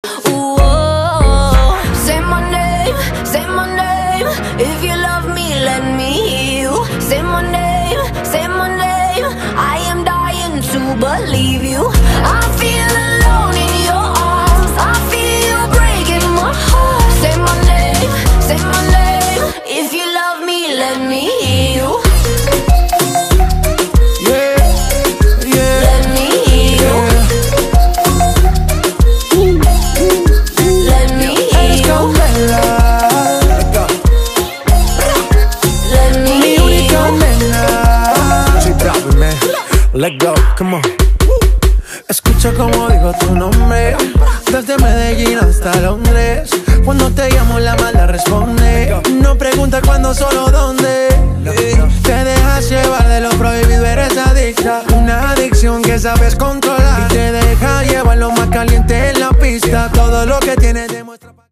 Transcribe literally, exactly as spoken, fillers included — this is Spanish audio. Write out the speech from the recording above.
Ooh, oh, say my name, say my name. If you love me, let me hear you. Say my name, say my name. I am dying to believe you. I feel alone in your arms. I feel you breaking my heart. Say my name, say my name. If you love me, let me hear you. Yeah, yeah. Let me hear you. Let me hear you. Let me Mi hear única you. nena. She dropping, man. Let go, come on. Escucha como digo tu nombre, desde Medellín hasta Londres. Cuando te llamo la mala responde. No pregunta cuándo, solo dónde. Te dejas llevar de lo prohibido, eres adicta. Una adicción que sabes controlar y te deja llevar lo más caliente en la pista. Todo lo que tienes demuestra.